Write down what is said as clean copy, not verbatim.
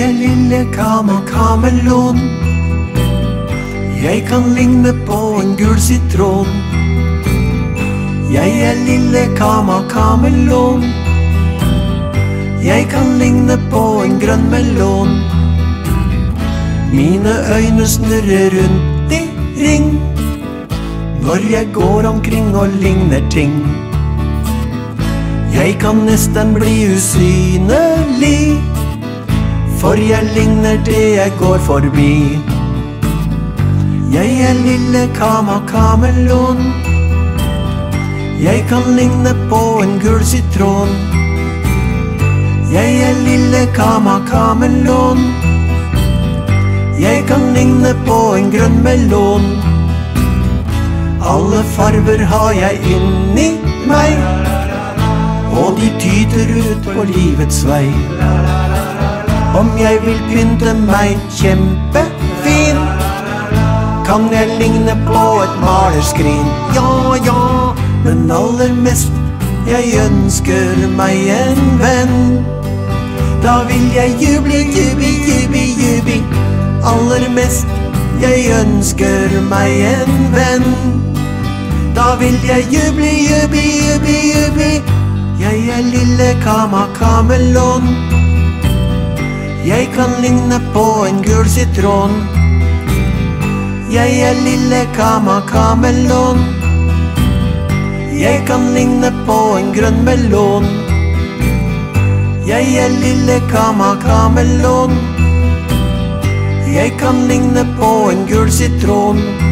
lille kameleon. Jeg kan ligne på en gul sitron. Jeg lille kameleon. Jeg kan ligne på en grønn melon. Mine øyne snurrer rundt i ring når jeg går omkring og ligner ting. Jeg kan nesten bli usynlig, for jeg ligner det jeg går forbi. Jeg lille kameleon. Jeg kan ligne på en gul sitron. Jeg lille kameleon. Jeg kan ligne på en grønn melon. Alle farver har jeg inni meg, og de tyter ut på livets vei. Om jeg vil pynte meg kjempefin, kan jeg ligne på et malerskrin. Ja, ja, men aller mest jeg ønsker meg en venn. Da vil jeg jubi. Aller mest jeg ønsker meg en venn. Da vil jeg jubi. Jeg lille kameleon. Jeg kan ligne på en gul sitron. Jeg lille kameleon. Jeg kan ligne på en grønn melon. Jeg lille kameleon. Jeg kan ligne på en gul sitron.